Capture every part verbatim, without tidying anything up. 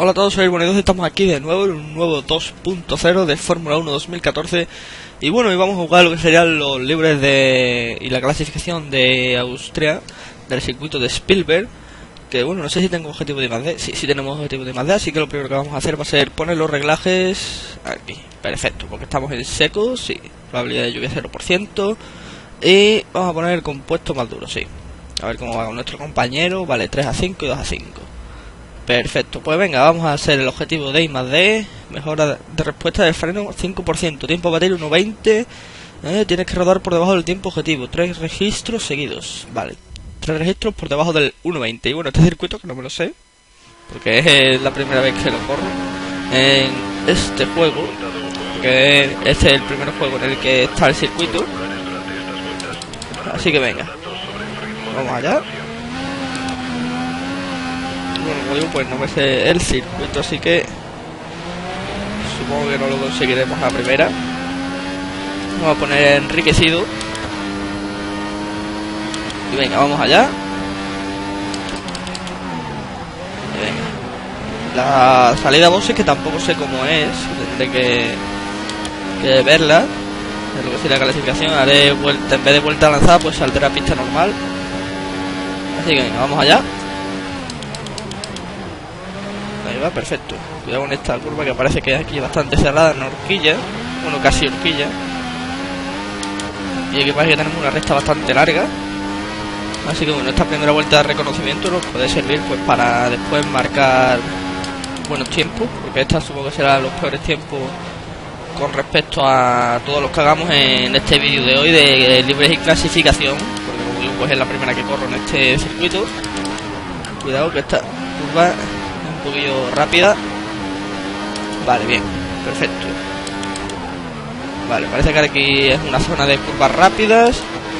Hola a todos, soy Bonito, estamos aquí de nuevo en un nuevo dos punto cero de Fórmula uno dos mil catorce. Y bueno, hoy vamos a jugar lo que serían los libres de y la clasificación de Austria, del circuito de Spielberg. Que bueno, no sé si tengo objetivo de I más D. Sí, sí tenemos objetivo de I más D, así que lo primero que vamos a hacer va a ser poner los reglajes aquí. Perfecto, porque estamos en seco, sí. Probabilidad de lluvia cero por ciento. Y vamos a poner el compuesto más duro, sí. A ver cómo va con nuestro compañero. Vale, tres a cinco y dos a cinco. Perfecto, pues venga, vamos a hacer el objetivo de I más D. Mejora de respuesta del freno cinco por ciento. Tiempo a batir uno veinte. eh, Tienes que rodar por debajo del tiempo objetivo. Tres registros seguidos. Vale, tres registros por debajo del uno veinte. Y bueno, este circuito que no me lo sé, porque es la primera vez que lo corro en este juego, porque este es el primer juego en el que está el circuito. Así que venga, vamos allá. Bueno, como digo, pues no me sé el circuito, así que supongo que no lo conseguiremos a la primera. Vamos a poner enriquecido. Y venga, vamos allá. Y venga. La salida a boxes, que tampoco sé cómo es, tendré que, que verla. Es lo que sería la clasificación. Haré vuelta, en vez de vuelta lanzada, pues saldrá pista normal. Así que venga, vamos allá. Ahí va, perfecto. Cuidado con esta curva que parece que es aquí bastante cerrada, en horquilla. Bueno, casi horquilla. Y aquí parece que tenemos una recta bastante larga. Así que bueno, esta primera vuelta de reconocimiento nos puede servir pues para después marcar buenos tiempos, porque esta supongo que serán los peores tiempos con respecto a todos los que hagamos en este vídeo de hoy de libres y clasificación, porque como digo, pues es la primera que corro en este circuito. Cuidado que esta curva un poquillo rápida. Vale, bien, perfecto. Vale, parece que aquí es una zona de curvas rápidas.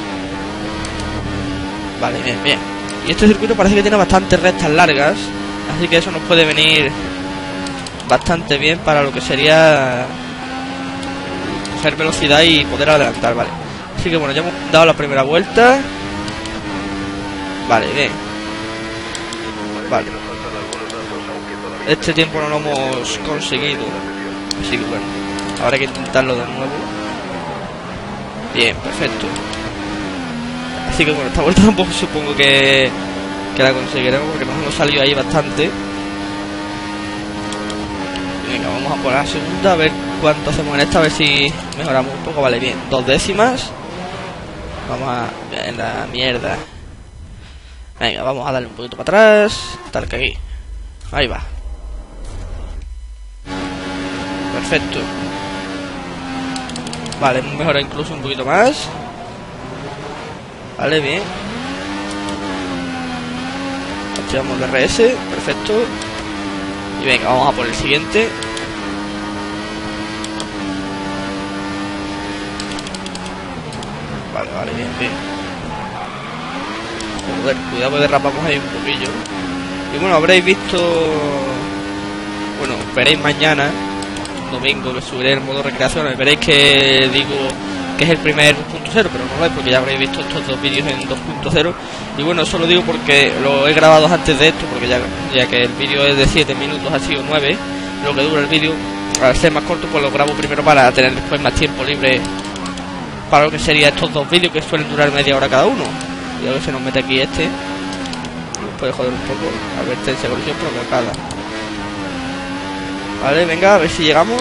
Vale, bien, bien. Y este circuito parece que tiene bastantes rectas largas, así que eso nos puede venir bastante bien para lo que sería coger velocidad y poder adelantar, vale. Así que bueno, ya hemos dado la primera vuelta. Vale, bien. Vale. Este tiempo no lo hemos conseguido, así que bueno, habrá que intentarlo de nuevo. Bien, perfecto. Así que bueno, esta vuelta tampoco supongo que, que la conseguiremos, porque nos hemos salido ahí bastante. Venga, vamos a por la segunda, a ver cuánto hacemos en esta, a ver si mejoramos un poco. Vale, bien, dos décimas. Vamos a... Bien, la mierda. Venga, vamos a darle un poquito para atrás. Tal que aquí. Ahí va. Perfecto. Vale, hemos mejorado incluso un poquito más. Vale, bien. Activamos el R S, perfecto. Y venga, vamos a por el siguiente. Vale, vale, bien, bien. Joder, cuidado que derrapamos ahí un poquillo. Y bueno, habréis visto... Bueno, veréis mañana, domingo, que subiré el modo recreación. Veréis que digo que es el primer dos punto cero, pero no lo es, porque ya habréis visto estos dos vídeos en dos punto cero. Y bueno, eso lo digo porque lo he grabado antes de esto, porque ya, ya que el vídeo es de siete minutos, así o nueve, lo que dura el vídeo, al ser más corto, pues lo grabo primero para tener después más tiempo libre para lo que sería estos dos vídeos, que suelen durar media hora cada uno. Y a ver si nos mete aquí este, nos puede joder un poco. Advertencia, colisión provocada. Vale, venga, a ver si llegamos.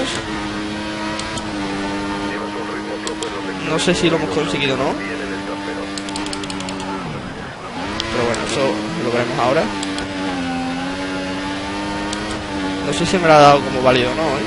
No sé si lo hemos conseguido o no, pero bueno, eso lo veremos ahora. No sé si me lo ha dado como válido o no, ¿eh?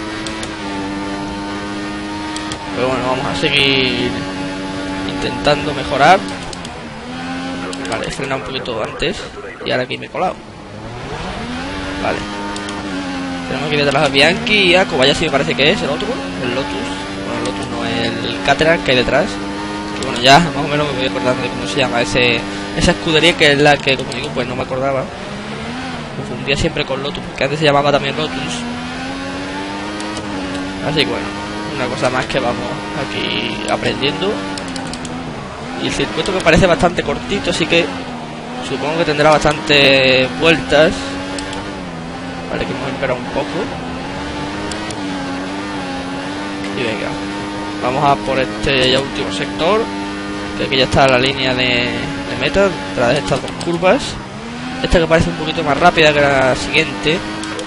Pero bueno, vamos a seguir intentando mejorar. Vale, he frenado un poquito antes y ahora aquí me he colado. Vale. Tenemos aquí detrás a Bianchi y a Kobayashi, me parece que es el otro, el Lotus. Bueno, el Lotus no, el Caterham que hay detrás. Que bueno, ya más o menos me voy acordando de cómo se llama ese esa escudería, que es la que, como digo, pues no me acordaba. Me confundía siempre con Lotus, que antes se llamaba también Lotus. Así que bueno, una cosa más que vamos aquí aprendiendo. Y el circuito me parece bastante cortito, así que supongo que tendrá bastantes vueltas. Vale, que hemos esperado un poco. Y venga, vamos a por este ya último sector, que aquí ya está la línea de, de meta, tras de estas dos curvas. Esta que parece un poquito más rápida que la siguiente.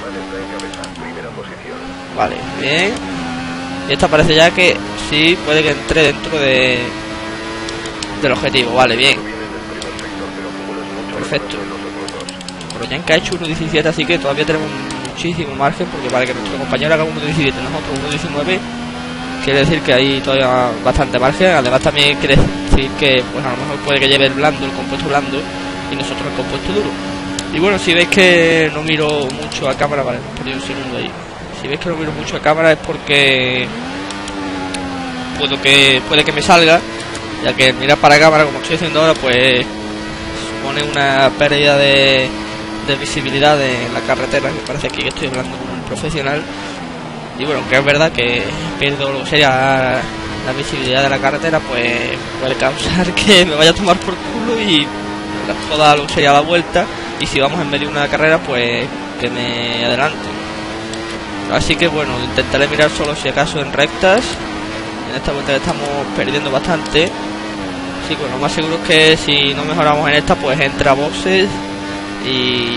Vale, bien. Y esta parece ya que sí puede que entre dentro de del objetivo. Vale, bien. Perfecto. Grosjean que ha hecho uno diecisiete, así que todavía tenemos muchísimo margen, porque vale que nuestro compañero haga uno diecisiete, nosotros uno diecinueve, quiere decir que hay todavía bastante margen. Además también quiere decir que pues a lo mejor puede que lleve el blando, el compuesto blando, y nosotros el compuesto duro. Y bueno, si veis que no miro mucho a cámara, vale, perdí un segundo ahí. Si veis que no miro mucho a cámara es porque puedo que puede que me salga, ya que mirar para cámara como estoy haciendo ahora pues supone una pérdida de, de visibilidad en la carretera, que parece aquí que estoy hablando con un profesional. Y bueno, aunque es verdad que pierdo lo que sería la visibilidad de la carretera, pues puede causar que me vaya a tomar por culo y toda lo que sería la vuelta, y si vamos en medio de una carrera pues que me adelante. Así que bueno, intentaré mirar solo si acaso en rectas. En esta vuelta estamos perdiendo bastante. Así que bueno, lo más seguro es que si no mejoramos en esta, pues entra a boxes y,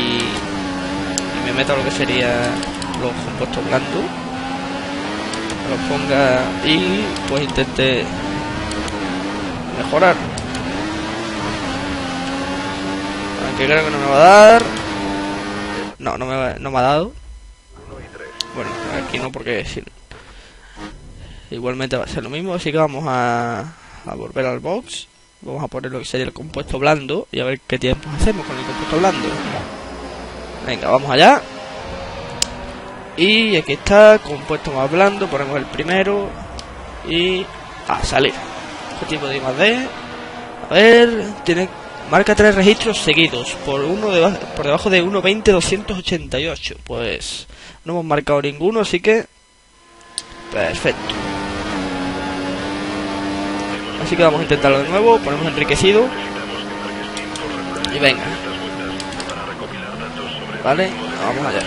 y me meto a lo que sería los compuestos blandos, los ponga y pues intente mejorar. Aunque creo que no me va a dar. No, no me, va, no me ha dado. Bueno, aquí no, porque si, igualmente va a ser lo mismo. Así que vamos a, a volver al box. Vamos a poner lo que sería el compuesto blando y a ver qué tiempo hacemos con el compuesto blando. Venga, vamos allá. Y aquí está, compuesto más blando. Ponemos el primero y a salir. Objetivo de I más D. A ver, tiene, marca tres registros seguidos por uno de, por debajo de uno veinte doscientos ochenta y ocho. Pues no hemos marcado ninguno, así que perfecto. Así que vamos a intentarlo de nuevo. Ponemos enriquecido y venga. Vale, vamos allá.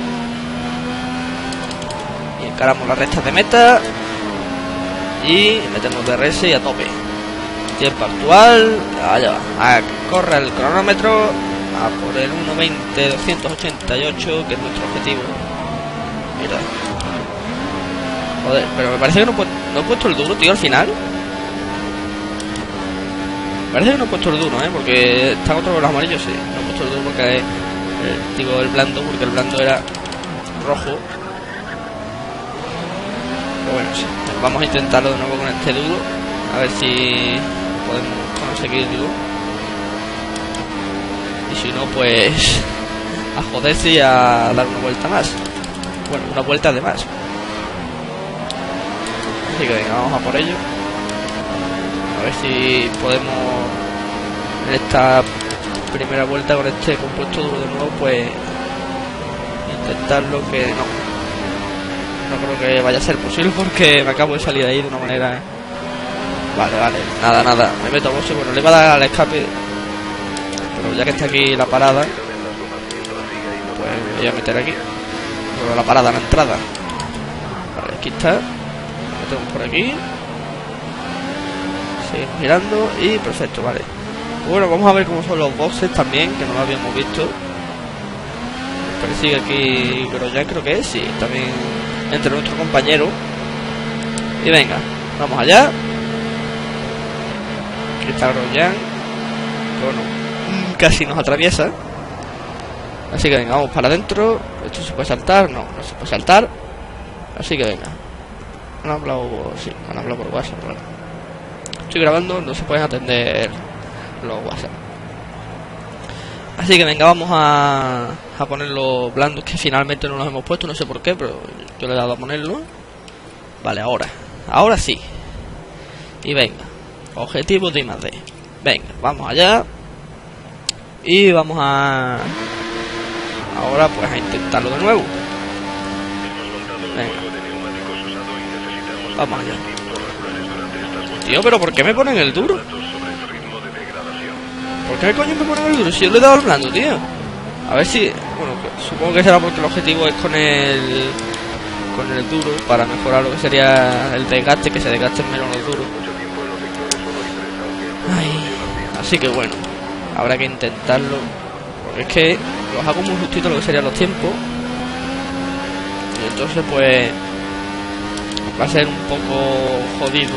Y encaramos las rectas de meta y metemos D R S y a tope. Tiempo actual, allá va, a que corra el cronómetro a por el uno veinte doscientos ochenta y ocho, que es nuestro objetivo. Mira. Joder, pero me parece que no, no he puesto el duro, tío, al final. Me parece que no he puesto el duro, ¿eh? Porque están otros los amarillos, sí. No he puesto el duro porque... Eh, digo el blando, porque el blando era rojo. Pero bueno, sí. Vamos a intentarlo de nuevo con este duro. A ver si podemos conseguirlo. Y si no, pues... a joderse y a dar una vuelta más. Bueno, una vuelta de más. Así que venga, vamos a por ello. A ver si podemos en esta primera vuelta con este compuesto duro de nuevo, pues intentarlo, que no. No creo que vaya a ser posible porque me acabo de salir ahí de una manera. Vale, vale, nada, nada. Me meto a boxe, bueno, le va a dar al escape. Pero ya que está aquí la parada, pues me voy a meter aquí. Bueno, la parada, la entrada. Vale, aquí está. Metemos por aquí. Seguimos girando y perfecto, vale. Bueno, vamos a ver cómo son los boxes también, que no lo habíamos visto. Pero sigue aquí Grosjean, creo que es, sí, también entre nuestro compañero. Y venga, vamos allá. Aquí está Grosjean, que bueno, casi nos atraviesa. Así que venga, vamos para adentro. Esto se puede saltar, no, no se puede saltar. Así que venga. Me han hablado, sí, me han hablado por WhatsApp, vale. Estoy grabando, no se pueden atender los WhatsApp. Así que venga, vamos a, a poner los blandos, que finalmente no los hemos puesto, no sé por qué, pero yo le he dado a ponerlo. Vale, ahora, ahora sí. Y venga, objetivo de I más D. Venga, vamos allá. Y vamos a... ahora pues a intentarlo de nuevo. Venga. Vamos allá. Tío, pero ¿por qué me ponen el duro? ¿Por qué coño me ponen el duro? Si yo le he dado al blando, tío. A ver si... Bueno, pues, supongo que será porque el objetivo es con el con el duro, para mejorar lo que sería el desgaste, que se desgasten menos los duros. Ay, así que bueno, habrá que intentarlo, porque es que los hago muy justito lo que serían los tiempos, y entonces pues va a ser un poco jodido,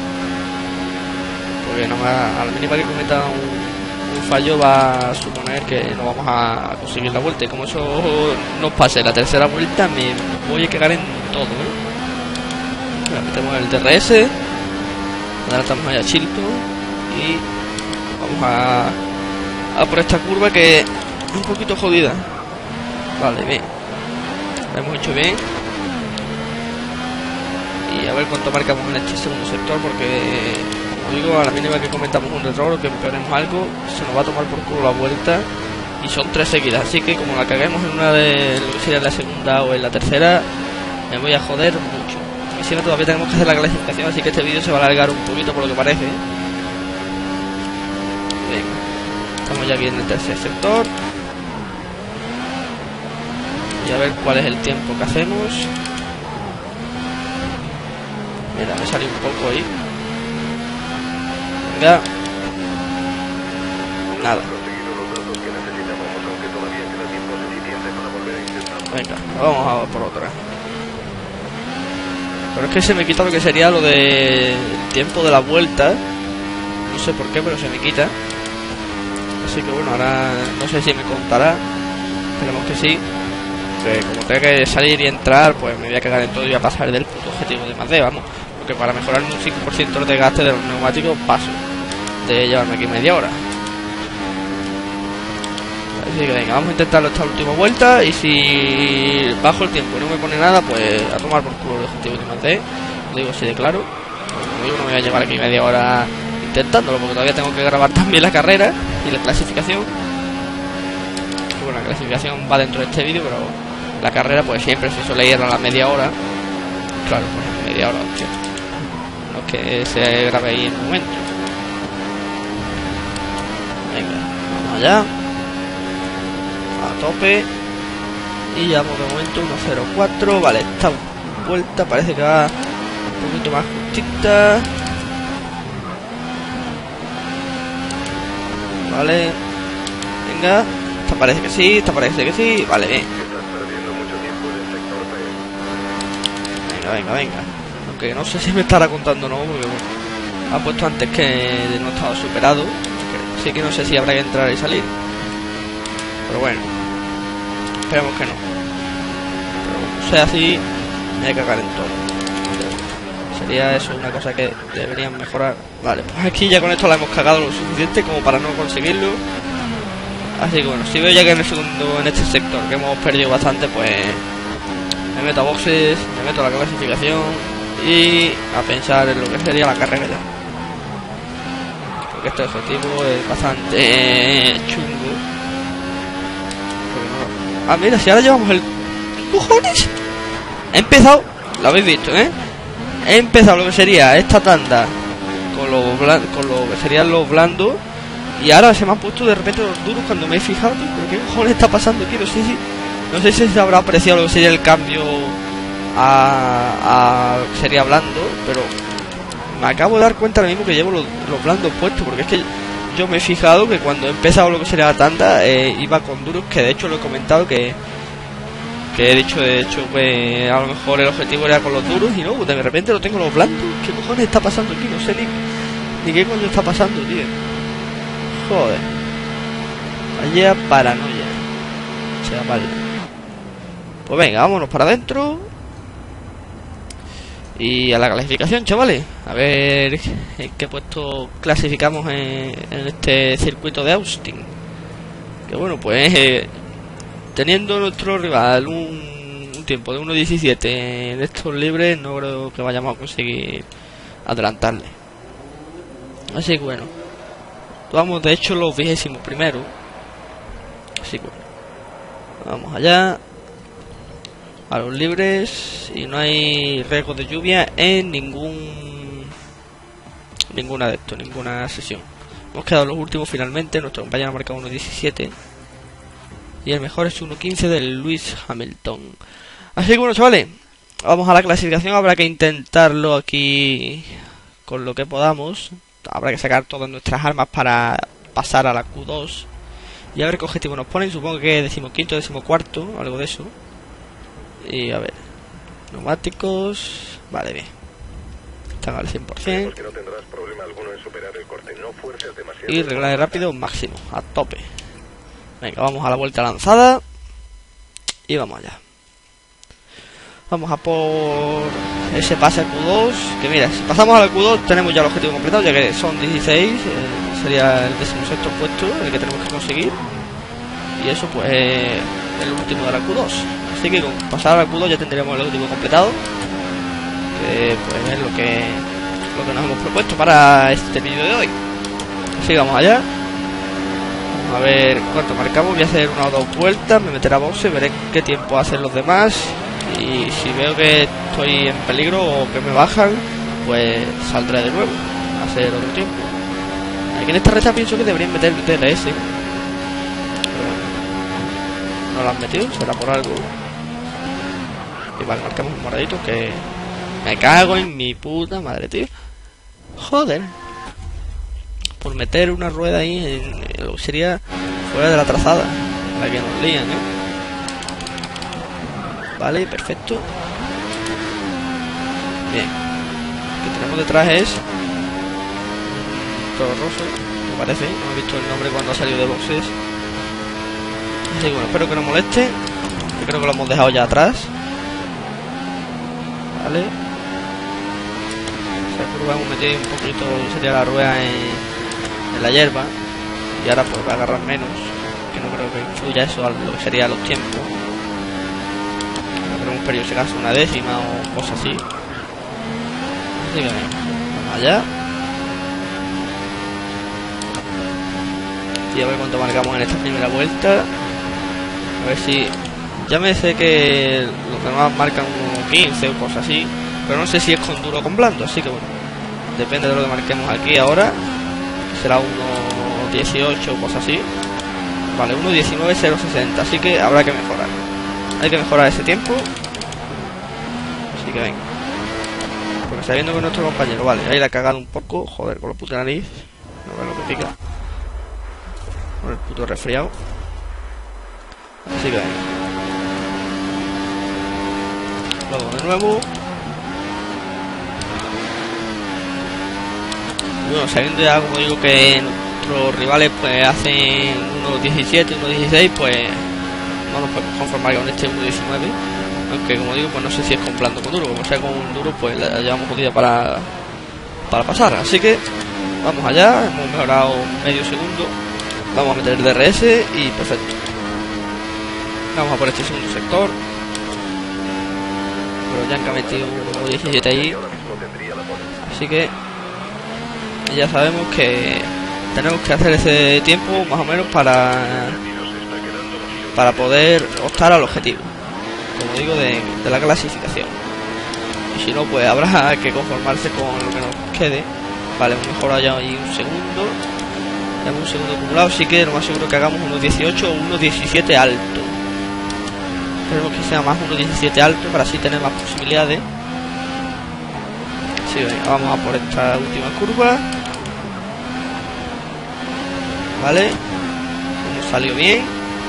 porque no a la mínima que cometa un, un fallo va a suponer que no vamos a conseguir la vuelta, y como eso nos pase la tercera vuelta me voy a cagar en todo, ¿eh? Mira, metemos el D R S, adelantamos allá a Chilton y vamos a, a por esta curva que es un poquito jodida. Vale, bien, lo hemos hecho bien. Y a ver cuánto marcamos en este segundo sector, porque como digo, a la mínima que cometamos un error o que empeoremos algo, se nos va a tomar por culo la vuelta, y son tres seguidas, así que como la caguemos en una de lo que sería en la segunda o en la tercera, me voy a joder mucho. Y si no, todavía tenemos que hacer la clasificación, así que este vídeo se va a alargar un poquito por lo que parece. Venga, estamos ya aquí en el tercer sector, y a ver cuál es el tiempo que hacemos. Mira, me salió un poco ahí. Venga. Nada. Venga, vamos a por otra. Pero es que se me quita lo que sería lo de tiempo de la vuelta. No sé por qué, pero se me quita. Así que bueno, ahora no sé si me contará. Esperemos que sí. Que como tenga que salir y entrar, pues me voy a cagar en todo y voy a pasar del puto objetivo de más D, vamos. Porque para mejorar un cinco por ciento el desgaste de los neumáticos paso de llevarme aquí media hora. Así que venga, vamos a intentarlo esta última vuelta, y si bajo el tiempo y no me pone nada, pues a tomar por culo el objetivo de más D. Lo digo así de claro. Como digo, no me voy a llevar aquí media hora intentándolo, porque todavía tengo que grabar también la carrera y la clasificación. Y bueno, la clasificación va dentro de este vídeo, pero la carrera pues siempre se suele ir a la media hora. Claro, pues media hora, hostia. No es que se grabe ahí en un momento. Venga, vamos allá. A tope. Y ya por el momento uno cero cuatro. Vale, esta vuelta parece que va un poquito más justita. Vale. Venga. Esta parece que sí, esta parece que sí. Vale, bien. Venga, venga, venga. Aunque no sé si me estará contando o no, porque bueno, ha puesto antes que no estaba superado. Así que no sé si habrá que entrar y salir. Pero bueno, esperemos que no. Pero bueno, sea así, me voy a cagar en todo. Sería eso una cosa que deberían mejorar. Vale, pues aquí ya con esto la hemos cagado lo suficiente como para no conseguirlo. Así que bueno, si veo ya que en el segundo, en este sector, que hemos perdido bastante, pues me meto a boxes, me meto a la clasificación y a pensar en lo que sería la carrera ya. Porque este objetivo es bastante chungo. Ah, mira, si ahora llevamos el... ¿Qué cojones? He empezado... Lo habéis visto, ¿eh? He empezado lo que sería esta tanda con lo, con lo que serían los blandos, y ahora se me han puesto de repente los duros cuando me he fijado, tío. ¿Pero qué cojones está pasando aquí? No sé si... No sé si se habrá apreciado lo que sería el cambio a... a lo que sería blando, pero... Me acabo de dar cuenta ahora mismo que llevo los, los blandos puestos, porque es que... Yo me he fijado que cuando he empezado lo que sería la tanda eh, iba con duros, que de hecho lo he comentado que que he dicho de hecho que a lo mejor el objetivo era con los duros, y no, de repente lo tengo los blandos. ¿Qué cojones está pasando aquí? No sé ni, ni qué coño está pasando, tío. Joder. Vaya paranoia, chaval. Pues venga, vámonos para adentro y a la clasificación, chavales. A ver en qué puesto clasificamos en, en este circuito de Austin. Que bueno, pues eh, teniendo nuestro rival un, un tiempo de uno diecisiete en estos libres, no creo que vayamos a conseguir adelantarle. Así que bueno, vamos de hecho los vigésimos primero. Así que bueno, vamos allá a los libres, y no hay riesgo de lluvia en ningún ninguna de esto, ninguna sesión. Hemos quedado los últimos finalmente. Nuestro compañero ha marcado uno diecisiete. Y el mejor es uno quince de Lewis Hamilton. Así que bueno, chavales, vamos a la clasificación. Habrá que intentarlo aquí con lo que podamos. Habrá que sacar todas nuestras armas para pasar a la Q dos. Y a ver qué objetivo nos ponen. Supongo que decimoquinto, decimocuarto, algo de eso. Y a ver, neumáticos. Vale, bien. Están al cien por cien. Que no tendrás problema alguno en superar el corte. No fuerces demasiado. Y reglaje rápido máximo, a tope. Venga, vamos a la vuelta lanzada. Y vamos allá. Vamos a por ese pase a Q dos. Que mira, si pasamos a la Q dos tenemos ya el objetivo completado, ya que son dieciséis. Eh, sería el decimosexto puesto el que tenemos que conseguir. Y eso pues eh, el último de la Q dos. Así que con pasar a la Q dos ya tendremos el objetivo completado. Que pues es lo que, lo que nos hemos propuesto para este vídeo de hoy. Así que vamos allá. Vamos a ver cuánto marcamos. Voy a hacer una o dos vueltas, me meteré a boxe, veré qué tiempo hacen los demás. Y si veo que estoy en peligro o que me bajan, pues saldré de nuevo a hacer otro tiempo. Aquí en esta recta pienso que deberían meter el D R S, pero bueno, no lo han metido, será por algo. Y vale, marcamos un moradito que me cago en mi puta madre, tío. Joder, por meter una rueda ahí en, en lo que sería fuera de la trazada, la que nos lían, eh. Vale, perfecto. Bien. Lo que tenemos detrás es Toro Rosso, me parece. No he visto el nombre cuando ha salido de boxes. Así que bueno, espero que no moleste. Yo creo que lo hemos dejado ya atrás. Vale. Esa curva hemos metido un poquito, sería la rueda en, en la hierba. Y ahora pues va a agarrar menos. Que no creo que influya eso a lo que sería los tiempos. Un periodo se gasta una décima o cosas así. Así que venga, vamos allá. Y a ver cuánto marcamos en esta primera vuelta. A ver si... Ya me sé que los demás marcan uno quince o cosas así, pero no sé si es con duro o con blando. Así que bueno, depende de lo que marquemos aquí ahora. Será uno dieciocho o cosas así. Vale, uno diecinueve cero sesenta. Así que habrá que mejorar. Hay que mejorar ese tiempo. Así que venga. Porque sabiendo que nuestro compañero, vale, ahí la ha cagado un poco. Joder, con la puta nariz. No ve lo que pica. Con el puto resfriado. Así que venga. Luego de nuevo. Bueno, sabiendo ya, como digo, que nuestros rivales pues hacen uno diecisiete, uno dieciséis, pues no nos podemos conformar con este uno diecinueve. Aunque como digo, pues no sé si es con blando o con duro. Como sea con duro, pues la llevamos jodida para, para pasar. Así que vamos allá, hemos mejorado medio segundo. Vamos a meter el D R S y perfecto. Vamos a por este segundo sector. Pero ya han metido uno diecisiete ahí. Así que ya sabemos que tenemos que hacer ese tiempo más o menos para para poder optar al objetivo, como digo, de, de la clasificación. Y si no, pues habrá que conformarse con lo que nos quede. Vale, hemos mejorado ya ahí un segundo. Tenemos un segundo acumulado, así que lo más seguro que hagamos uno dieciocho o uno diecisiete alto. Esperemos que sea más uno diecisiete alto para así tener más posibilidades. Sí, venga, vamos a por esta última curva. Vale, hemos salido bien.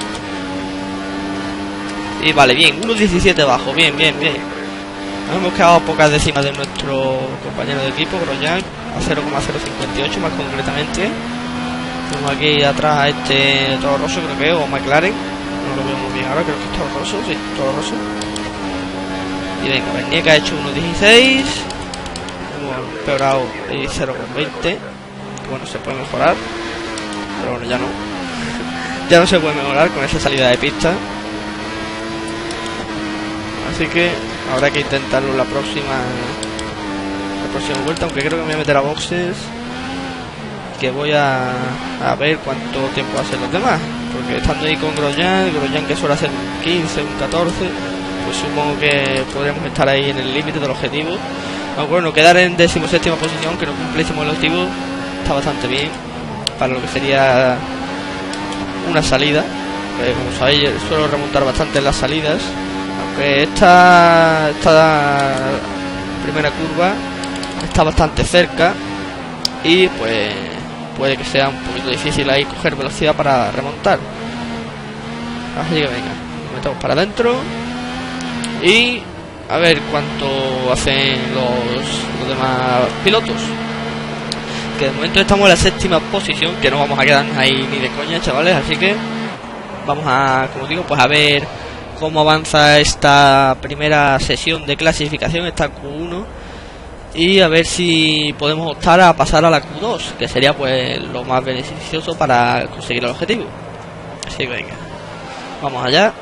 Y vale, bien, uno diecisiete bajo, bien, bien, bien. Nos hemos quedado a pocas décimas de nuestro compañero de equipo, Grosjean, a cero coma cero cincuenta y ocho más concretamente. Tenemos aquí atrás a este Toro Rosso, creo que es, o McLaren. No lo veo muy bien ahora, creo que es Toro Rosso, sí, Toro Rosso. Y venga, Bernier que ha hecho uno dieciséis. Hemos empeorado cero coma veinte. Que bueno, se puede mejorar. Pero bueno, ya no. Ya no se puede mejorar con esa salida de pista. Así que habrá que intentarlo la próxima La próxima vuelta, aunque creo que me voy a meter a boxes. Que voy a, a ver cuánto tiempo hacen los demás. Porque estando ahí con Grosjean, Grosjean que suele hacer un quince, un catorce, pues supongo que podremos estar ahí en el límite del objetivo. Aunque bueno, quedar en decimoséptima posición, que no cumplísemos el objetivo, está bastante bien para lo que sería una salida. porque como sabéis suelo remontar bastante en las salidas, aunque esta, esta primera curva está bastante cerca y pues puede que sea un poquito difícil ahí coger velocidad para remontar. Así que venga, nos metemos para adentro y a ver cuánto hacen los, los demás pilotos. Que de momento estamos en la séptima posición, que no vamos a quedarnos ahí ni de coña, chavales, así que vamos a, como digo, pues a ver cómo avanza esta primera sesión de clasificación, esta Q uno, y a ver si podemos optar a pasar a la Q dos, que sería pues lo más beneficioso para conseguir el objetivo. Así que venga, vamos allá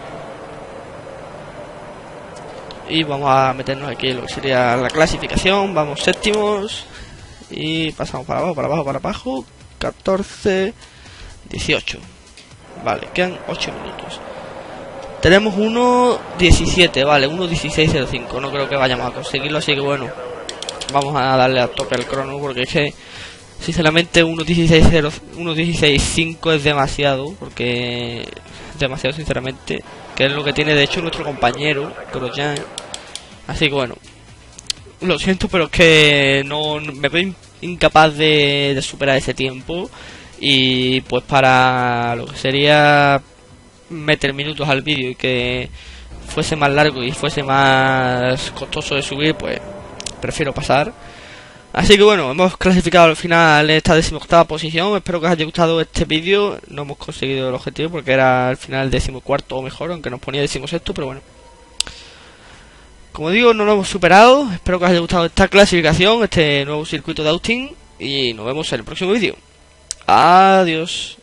y vamos a meternos aquí en lo que sería la clasificación. Vamos séptimos y pasamos para abajo, para abajo, para abajo. catorce, dieciocho. Vale, quedan ocho minutos. Tenemos uno diecisiete, vale, uno dieciséis cero cinco. No creo que vayamos a conseguirlo, así que bueno, vamos a darle a tope al crono, porque es que sinceramente uno dieciséis cinco es demasiado, porque es demasiado sinceramente, que es lo que tiene de hecho nuestro compañero Grosjean. Así que bueno, lo siento, pero es que no, no me veo incapaz de, de superar ese tiempo. Y pues para lo que sería meter minutos al vídeo y que fuese más largo y fuese más costoso de subir, pues prefiero pasar. Así que bueno, hemos clasificado al final esta decimoctava posición. Espero que os haya gustado este vídeo. No hemos conseguido el objetivo porque era al final decimocuarto o mejor, aunque nos ponía decimosexto, pero bueno, como digo, no lo hemos superado. Espero que os haya gustado esta clasificación, este nuevo circuito de Austin, y nos vemos en el próximo vídeo. Adiós.